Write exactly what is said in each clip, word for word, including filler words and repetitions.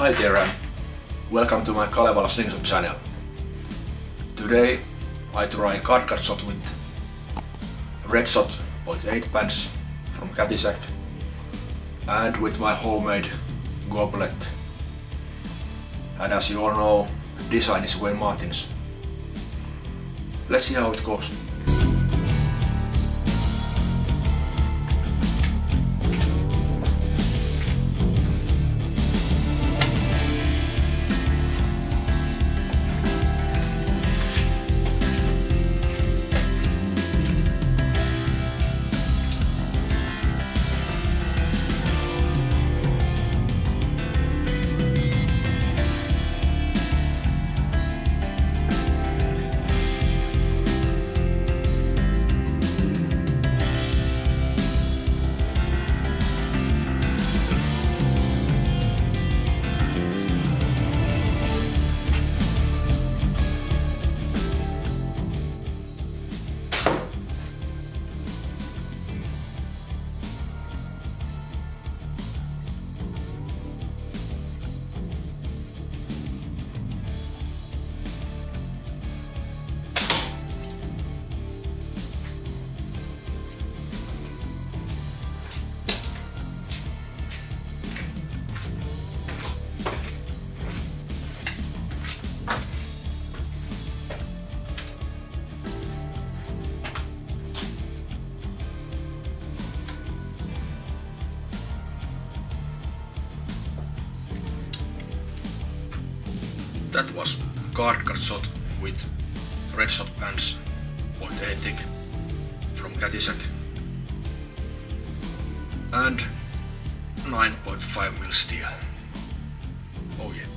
Hi there and welcome to my Kalevala Slingshot channel. Today I try card card shot with red shot point eight pants from Kätisäck and with my homemade goblet. And as you all know, design is Wayne Martin's. Let's see how it goes. That was card card shot with red shot pants point eight thick from Kätisäck and nine point five mil steel. Oh yeah.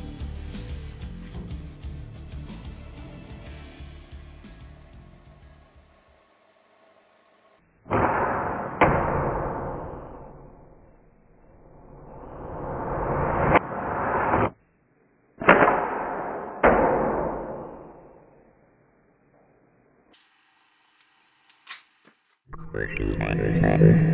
Pretty